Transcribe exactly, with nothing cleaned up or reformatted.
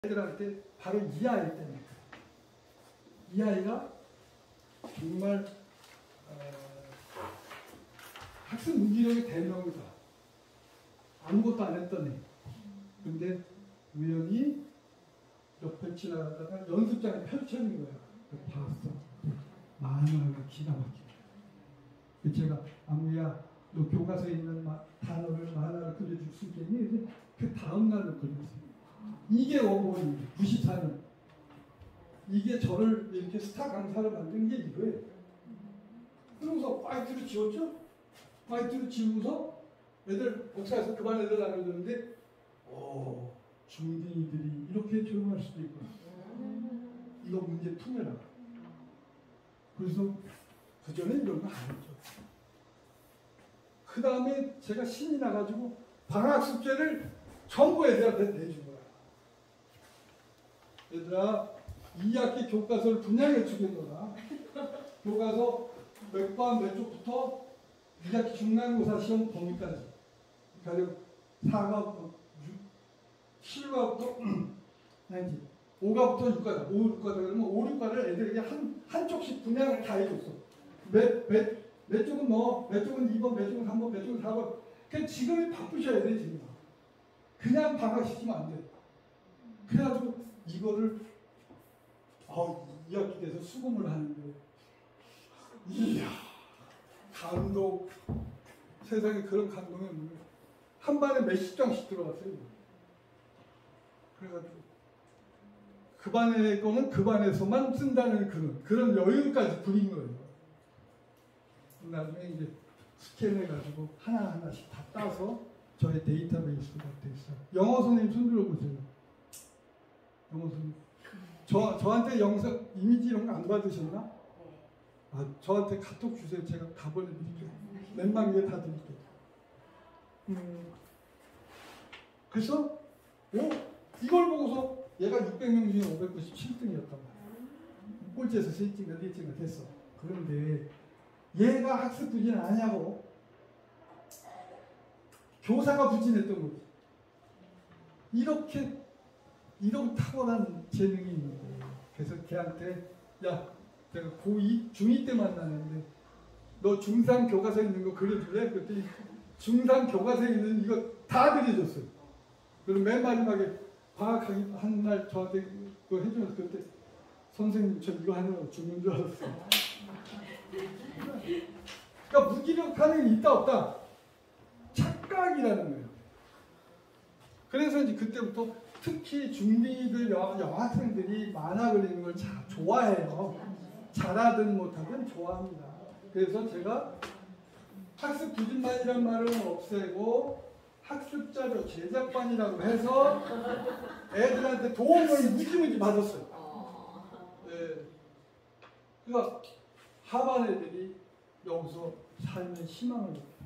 애들한테 바로 이 아이 때문에 이 아이가 정말 어, 학습 무기력의 대명이다. 아무것도 안 했던 애. 근데 우연히 옆에 지나가다가 연습장에 펼쳐진 거야. 봤어. 만화가 기가 막히게. 제가 아무야 너 교과서에 있는 마, 단어를 만화를 그려줄 수 있겠니? 그 다음 날로 그렸어요. 이게 원본입니다. 구십사 년. 이게 저를 이렇게 스타 강사를 만든 게 이거예요. 그러고서 파이트를 지웠죠? 파이트를 지우고서 애들 복사해서 그 반 애들 나눠줬는데 오, 중딩이들이 이렇게 조용할 수도 있구나. 이거 문제 풀려라. 그래서 그전에 이런 거 안 했죠. 그 다음에 제가 신이 나가지고 방학 숙제를 전부 애들한테 내준 거야. 얘들아, 이 학기 교과서를 분양해 주겠노라. 교과서 몇 번 몇 쪽부터 이 학기 중간고사 시험 범위까지. 그러니까 사과부터 칠과부터 아니지 오과부터 육과다. 오, 육과다 그러면 오, 육과를 애들에게 한, 한 쪽씩 분양을 다 해줬어. 몇, 몇, 몇 쪽은 뭐, 몇 쪽은 이 번, 몇 쪽은 삼 번, 몇 쪽은 사 번. 그러니까 지금이 바쁘셔야 돼, 지금. 그냥 방학시키면 안 돼. 그래가지고 이거를 아, 이 학기 돼서 수긍을 하는데 이야 감동. 세상에 그런 감동이 없는 거예요. 한 반에 몇십 장씩 들어갔어요. 그래가지고 그 반의 거는 그 반에서만 쓴다는 그런 그런 여유까지 부린 거예요. 나중에 이제 스캔해가지고 하나하나씩 다 따서 저의 데이터베이스가 돼 있어요. 영어 선생님 손 들어보세요. 영어 선생님. 저, 저한테 영상, 이미지 이런 거 안 받으셨나? 아, 저한테 카톡 주세요. 제가 다 보내드릴게요. 넷만 위에 다 드릴게요. 음, 그래서, 오, 이걸 보고서 얘가 육백 명 중에 오백구십칠 등이었단 말이야. 꼴찌에서 세 찌가 네 찌가 됐어. 그런데 얘가 학습 부진 아니냐고. 교사가 부진했던 거지. 이렇게 이런 탁월한 재능이 있는 거예요. 그래서 걔한테 야, 내가 고이, 중이 때 만나는데 너 중삼 교과서에 있는 거 그려줄래? 그랬더니 중삼 교과서에 있는 이거 다 그려줬어요. 그리고 맨 마지막에 방학하기 한 날 저한테 그거 해주면서 그때 선생님 저 이거 하느라고 죽는 줄 알았어요. 그러니까 무기력함이 있다 없다? 착각이라는 거예요. 그래서 이제 그때부터 특히 중딩이들 여, 여학생들이 만화 그리는 걸 자, 좋아해요. 잘하든 못하든 좋아합니다. 그래서 제가 학습 부진반이라는 말을 없애고 학습자료 제작반이라고 해서 애들한테 도움을 무지무지 받았어요. 네. 그러니까 하반 애들이 여기서 삶의 희망을